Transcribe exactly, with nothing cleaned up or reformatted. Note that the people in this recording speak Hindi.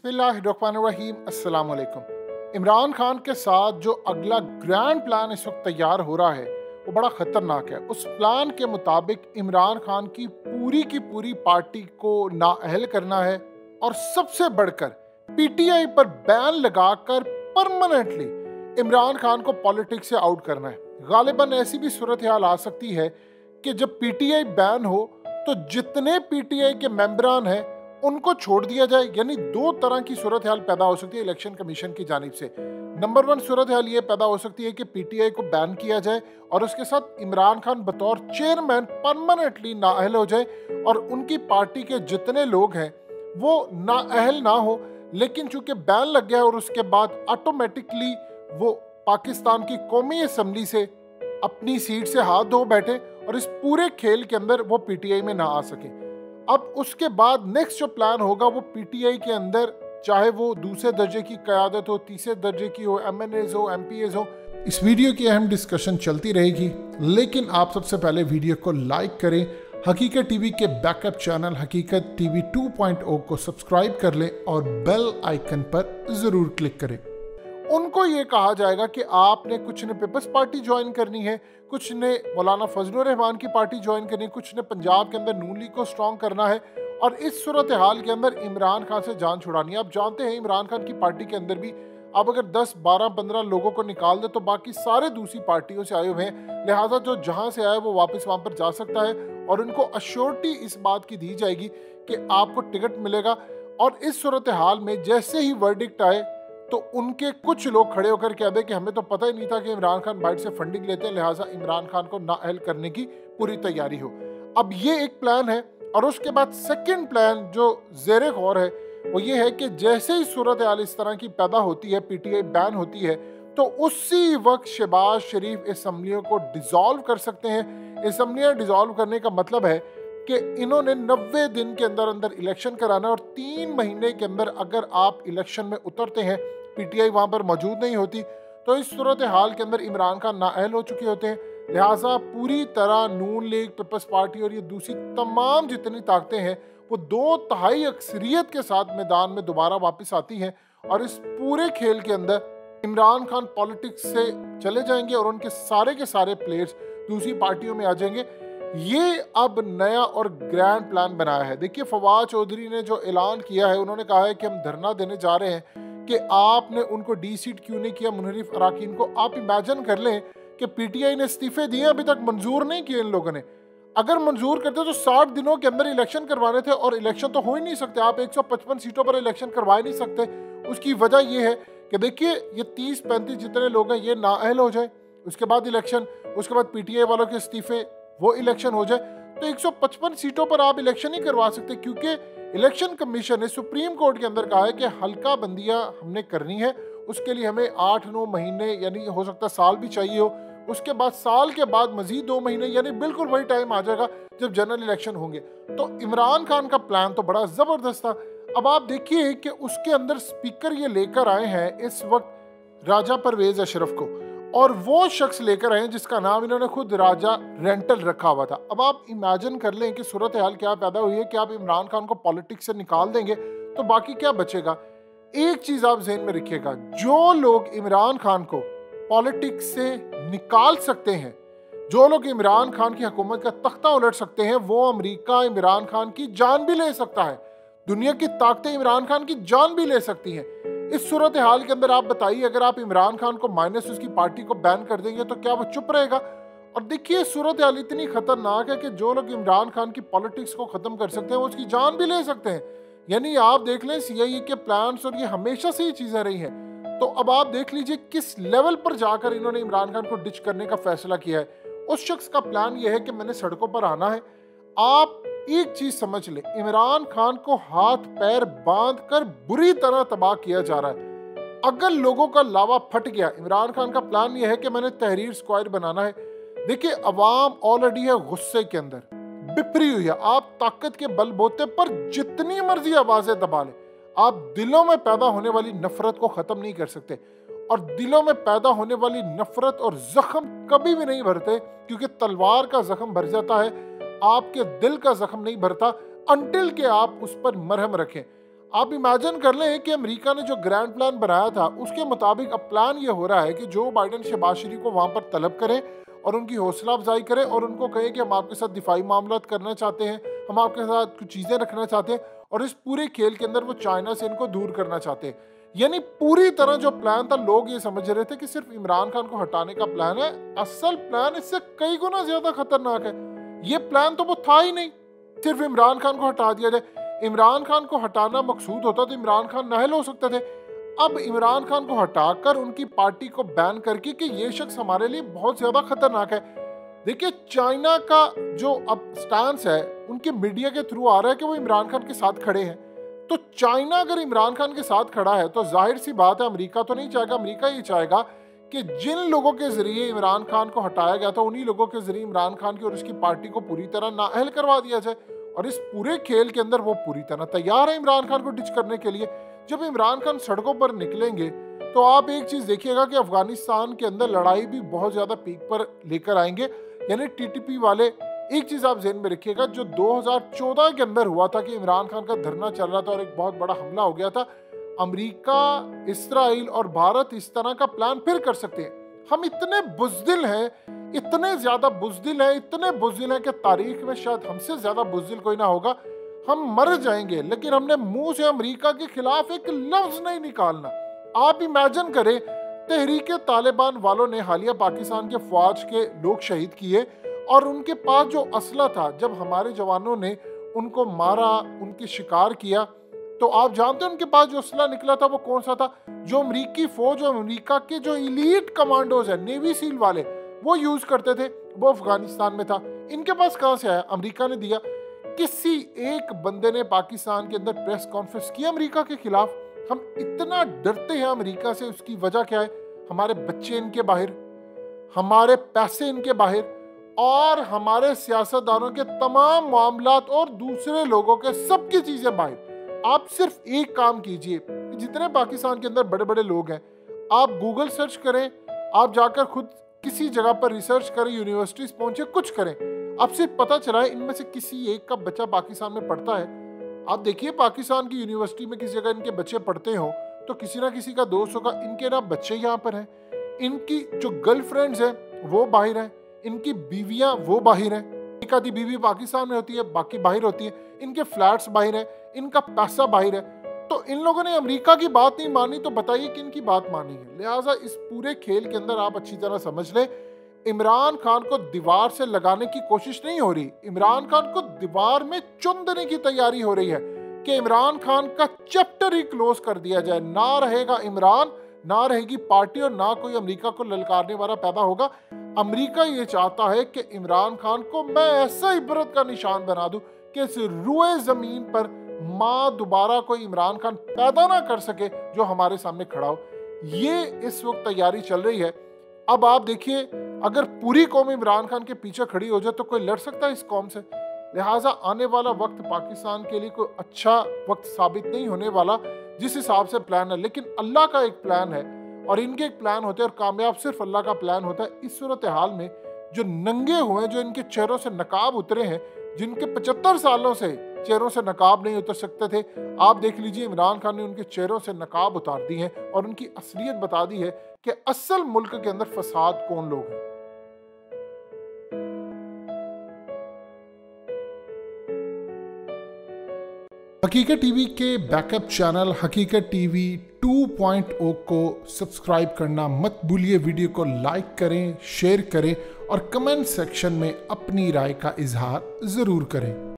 बिस्मिल्लाहिर्रहमानिर्रहीम अस्सलाम वालेकुम। इमरान खान के साथ जो अगला ग्रैंड प्लान इस वक्त तैयार हो रहा है वो बड़ा ख़तरनाक है। उस प्लान के मुताबिक इमरान खान की पूरी की पूरी पार्टी को नाअहल करना है और सबसे बढ़कर पीटीआई पर बैन लगाकर परमानेंटली इमरान खान को पॉलिटिक्स से आउट करना है। गालिबन ऐसी भी सूरत हाल आ सकती है कि जब पीटीआई बैन हो तो जितने पीटीआई के मेंबरान हैं उनको छोड़ दिया जाए। यानी दो तरह की सूरत हाल पैदा हो सकती है इलेक्शन कमीशन की जानिब से। नंबर वन सूरत हाल ये पैदा हो सकती है कि पीटीआई को बैन किया जाए और उसके साथ इमरान खान बतौर चेयरमैन परमानेंटली नाअहल हो जाए और उनकी पार्टी के जितने लोग हैं वो नाअहल ना हो, लेकिन चूंकि बैन लग गया और उसके बाद ऑटोमेटिकली वो पाकिस्तान की कौमी असम्बली से अपनी सीट से हाथ धो बैठे और इस पूरे खेल के अंदर वो पीटीआई में ना आ सके। अब उसके बाद नेक्स्ट जो प्लान होगा वो पीटीआई के अंदर, चाहे वो दूसरे दर्जे की क़यादत हो, तीसरे दर्जे की हो, एमएनएज हो, एमपीएज हो, इस वीडियो की अहम डिस्कशन चलती रहेगी। लेकिन आप सबसे पहले वीडियो को लाइक करें, हकीकत टीवी के backup channel Haqiqat TV two point O को सब्सक्राइब कर लें और बेल आइकन पर ज़रूर क्लिक करें। उनको ये कहा जाएगा कि आपने कुछ ने पीपल्स पार्टी ज्वाइन करनी है, कुछ ने मौलाना फजलुर रहमान की पार्टी ज्वाइन करनी है, कुछ ने पंजाब के अंदर नून लीग को स्ट्रॉन्ग करना है और इस सूरत हाल के अंदर इमरान खान से जान छुड़ानी है। आप जानते हैं इमरान खान की पार्टी के अंदर भी आप अगर दस बारह पंद्रह लोगों को निकाल दे तो बाकी सारे दूसरी पार्टियों से आए हुए हैं, लिहाजा जो जहां से आए वो वापस वहां पर जा सकता है और उनको अश्योरिटी इस बात की दी जाएगी कि आपको टिकट मिलेगा। और इस सूरत हाल में जैसे ही वर्डिक्ट आए तो उनके कुछ लोग खड़े होकर कह दे कि हमें तो पता ही नहीं था कि इमरान खान बाहर से फंडिंग लेते हैं, लिहाजा इमरान खान को नाअहल करने की पूरी तैयारी हो। अब ये एक प्लान है और उसके बाद सेकंड प्लान जो ज़ेरे गौर है वो ये है कि जैसे ही सूरत हाल इस तरह की पैदा होती है, पीटीआई बैन होती है, तो उसी वक्त शहबाज शरीफ असम्बलियों को डिसॉल्व कर सकते हैं। असम्बलियाँ डिसॉल्व करने का मतलब है कि इन्होंने नब्बे दिन के अंदर अंदर इलेक्शन कराना और तीन महीने के अंदर अगर आप इलेक्शन में उतरते हैं, पीटीआई वहां पर मौजूद नहीं होती, तो इस सूरत हाल के अंदर इमरान खान नाअहल हो चुके होते हैं। लिहाजा पूरी तरह नून लीग, पीपल्स पार्टी और ये दूसरी तमाम जितनी ताकतें हैं वो दो तिहाई अक्सरियत के साथ मैदान में दोबारा वापस आती हैं और इस पूरे खेल के अंदर इमरान खान पॉलिटिक्स से चले जाएंगे और उनके सारे के सारे प्लेयर्स दूसरी पार्टियों में आ जाएंगे। ये अब नया और ग्रैंड प्लान बनाया है। देखिए फवाद चौधरी ने जो ऐलान किया है, उन्होंने कहा है कि हम धरना देने जा रहे हैं कि आपने उनको डी सीट क्यों नहीं किया मुनहरिफ अराकीन को। आप इमेजिन कर लें कि पीटीआई ने इस्तीफे दिए, अभी तक मंजूर नहीं किए इन लोगों ने। अगर मंजूर करते तो साठ दिनों के अंदर इलेक्शन करवाने थे और इलेक्शन तो हो ही नहीं सकते। आप एक सौ पचपन सीटों पर इलेक्शन करवा ही नहीं सकते। उसकी वजह यह है कि देखिए ये तीस पैंतीस जितने लोग हैं ये नाअहल हो जाए, उसके बाद इलेक्शन, उसके बाद पीटीआई वालों के इस्तीफे, वो इलेक्शन हो जाए, तो एक सौ पचपन सीटों पर आप इलेक्शन नहीं करवा सकते क्योंकि इलेक्शन कमीशन ने सुप्रीम कोर्ट के अंदर कहा है कि हल्का बंदियां हमने करनी है। उसके लिए हमें आठ नौ महीने यानी हो सकता है साल भी चाहिए हो, उसके बाद साल के बाद मजीद दो महीने यानी बिल्कुल वही टाइम आ जाएगा जब जनरल इलेक्शन होंगे। तो इमरान खान का प्लान तो बड़ा जबरदस्त था। अब आप देखिए कि उसके अंदर स्पीकर ये लेकर आए हैं इस वक्त राजा परवेज अशरफ को, और वो शख्स लेकर आए जिसका नाम इन्होंने खुद राजा रेंटल रखा हुआ था। अब आप इमेजिन कर लें कि सूरत हाल क्या पैदा हुई है कि आप इमरान खान को पॉलिटिक्स से निकाल देंगे तो बाकी क्या बचेगा। एक चीज आप ज़हन में रखिएगा, जो लोग इमरान खान को पॉलिटिक्स से निकाल सकते हैं, जो लोग इमरान खान की हुकूमत का तख्ता उलट सकते हैं, वो अमेरिका इमरान खान की जान भी ले सकता है, दुनिया की ताकतें इमरान खान की जान भी ले सकती हैं। इस सूरत हाल के अंदर आप बताइए अगर आप इमरान खान को माइनस उसकी पार्टी को बैन कर देंगे तो क्या वो चुप रहेगा। और देखिए सूरत हाल इतनी खतरनाक है कि जो लोग इमरान खान की पॉलिटिक्स को खत्म कर सकते हैं वो उसकी जान भी ले सकते हैं। यानी आप देख लें सीआईए के प्लान्स और ये हमेशा से ही चीजें रही हैं। तो अब आप देख लीजिए किस लेवल पर जाकर इन्होंने इमरान खान को डिच करने का फैसला किया है। उस शख्स का प्लान यह है कि मैंने सड़कों पर आना है। आप एक चीज समझ ले, इमरान खान को हाथ पैर बांध कर बुरी तरह तबाह किया जा रहा है। अगर लोगों का लावा फट गया, इमरान खान का प्लान यह है कि मैंने तहरीर स्क्वायर बनाना है। देखिए अवाम ऑलरेडी है गुस्से के अंदर, बिफरी हुई है। आप ताकत के बलबूते पर जितनी मर्जी आवाजें दबा लें, आप दिलों में पैदा होने वाली नफरत को खत्म नहीं कर सकते। और दिलों में पैदा होने वाली नफरत और जख्म कभी भी नहीं भरते, क्योंकि तलवार का जख्म भर जाता है, आपके दिल का जख्म नहीं भरता अनटिल के आप उस पर मरहम रखें। आप इमेजिन कर लें कि अमेरिका ने जो ग्रैंड प्लान बनाया था उसके मुताबिक अब प्लान ये हो रहा है कि जो बाइडन शहबाज शरीफ को वहां पर तलब करें और उनकी हौसला अफजाई करें और उनको कहें कि हम आपके साथ दिफाई मामला करना चाहते हैं, हम आपके साथ कुछ चीज़ें रखना चाहते हैं और इस पूरे खेल के अंदर वो चाइना से इनको दूर करना चाहते हैं। यानी पूरी तरह जो प्लान था, लोग ये समझ रहे थे कि सिर्फ इमरान खान को हटाने का प्लान है। असल प्लान इससे कई गुना ज्यादा खतरनाक है। ये प्लान तो वो था ही नहीं, सिर्फ इमरान खान को हटा दिया जाए। इमरान खान को हटाना मकसूद होता तो इमरान खान नाअहल हो सकते थे। अब इमरान खान को हटाकर उनकी पार्टी को बैन करके कि ये शख्स हमारे लिए बहुत ज्यादा खतरनाक है। देखिए, चाइना का जो अब स्टांस है उनके मीडिया के थ्रू आ रहा है कि वो इमरान खान के साथ खड़े हैं। तो चाइना अगर इमरान खान के साथ खड़ा है तो जाहिर सी बात है अमेरिका तो नहीं चाहेगा। अमेरिका ये चाहेगा कि जिन लोगों के जरिए इमरान खान को हटाया गया था उन्हीं लोगों के जरिए इमरान खान की और उसकी पार्टी को पूरी तरह नाअहल करवा दिया जाए। और इस पूरे खेल के अंदर वो पूरी तरह तैयार है इमरान खान को डिच करने के लिए। जब इमरान खान सड़कों पर निकलेंगे तो आप एक चीज देखिएगा कि अफगानिस्तान के अंदर लड़ाई भी बहुत ज्यादा पीक पर लेकर आएंगे। यानी टीटीपी वाले, एक चीज आप ज़हन में रखिएगा, जो दो हज़ार चौदह के अंदर हुआ था कि इमरान खान का धरना चल रहा था और एक बहुत बड़ा हमला हो गया था, अमेरिका, इस्राइल और भारत इस तरह का प्लान फिर कर सकते हैं। हम इतने बुज़दिल हैं, इतने ज्यादा बुज़दिल हैं, इतने बुज़दिल हैं कि तारीख में शायद हमसे ज्यादा बुज़दिल कोई ना होगा। हम मर जाएंगे लेकिन हमने मुंह से अमेरिका के खिलाफ एक लफ्ज नहीं निकालना। आप इमेजिन करें, तहरीक तालिबान वालों ने हालिया पाकिस्तान के फौज के लोग शहीद किए और उनके पास जो असला था, जब हमारे जवानों ने उनको मारा, उनके शिकार किया, तो आप जानते हैं उनके पास जो असला निकला था वो कौन सा था? जो अमेरिकी फौज और अमेरिका के जो इलीट कमांडोज है, नेवी सील वाले, वो यूज करते थे, वो अफगानिस्तान में था। इनके पास कहां से आया? अमेरिका ने दिया। किसी एक बंदे ने पाकिस्तान के अंदर प्रेस कॉन्फ्रेंस किया अमेरिका के खिलाफ? हम इतना डरते हैं अमेरिका से, उसकी वजह क्या है? हमारे बच्चे इनके बाहर, हमारे पैसे इनके बाहर और हमारे सियासतदानों के तमाम मामलात और दूसरे लोगों के सबकी चीजें बाहर। आप सिर्फ एक काम कीजिए, जितने पाकिस्तान के अंदर बड़े बड़े लोग हैं, आप गूगल सर्च करें, आप जाकर खुद किसी जगह पर रिसर्च करें, यूनिवर्सिटीज पहुंचे, कुछ करें, आप सिर्फ पता चला है इनमें से किसी एक का बच्चा पाकिस्तान में पढ़ता है। आप देखिए, पाकिस्तान की यूनिवर्सिटी में किसी जगह इनके बच्चे पढ़ते हो तो किसी ना किसी का दोस्त होगा, इनके ना बच्चे यहाँ पर हैं, इनकी जो गर्लफ्रेंड्स हैं वो बाहर हैं, इनकी बीवियां वो बाहर हैं, एक आधी बीवी पाकिस्तान में होती है, बाकी बाहर होती है, इनके फ्लैट्स बाहर हैं, इनका पैसा बाहर है। तो इन लोगों ने अमेरिका की बात नहीं मानी, तो बताइए कि इनकी बात मानी है। लिहाजा इस पूरे खेल के अंदर आप अच्छी तरह समझ लें, इमरान खान को दीवार से लगाने की कोशिश नहीं हो रही, इमरान खान को दीवार में चुन देने की तैयारी हो रही है कि इमरान खान का चैप्टर ही क्लोज कर दिया जाए। ना रहेगा इमरान, ना रहेगी पार्टी और ना कोई अमेरिका को ललकारने वाला पैदा होगा। अमेरिका ये चाहता है कि इमरान खान को मैं ऐसा इबरत का निशान बना दूं कि इस रुए जमीन पर माँ दोबारा कोई इमरान खान पैदा ना कर सके जो हमारे सामने खड़ा हो। ये इस वक्त तैयारी चल रही है। अब आप देखिए, अगर पूरी कौम इमरान खान के पीछे खड़ी हो जाए तो कोई लड़ सकता है इस कौम से? लिहाजा आने वाला वक्त पाकिस्तान के लिए कोई अच्छा वक्त साबित नहीं होने वाला जिस हिसाब से प्लान है। लेकिन अल्लाह का एक प्लान है और इनके एक प्लान होते हैं और कामयाब सिर्फ अल्लाह का प्लान होता है। इस सूरत हाल में जो नंगे हुए, जो इनके चेहरों से नकाब उतरे हैं, जिनके पचहत्तर सालों से चेहरों से नकाब नहीं उतर सकते थे, आप देख लीजिए इमरान खान ने उनके चेहरों से नकाब उतार दी है और उनकी असलियत बता दी है कि असल मुल्क के अंदर फसाद कौन लोग हैं। हकीकत टीवी के backup channel Haqiqat TV two point O को सब्सक्राइब करना मत भूलिए। वीडियो को लाइक करें, शेयर करें और कमेंट सेक्शन में अपनी राय का इजहार जरूर करें।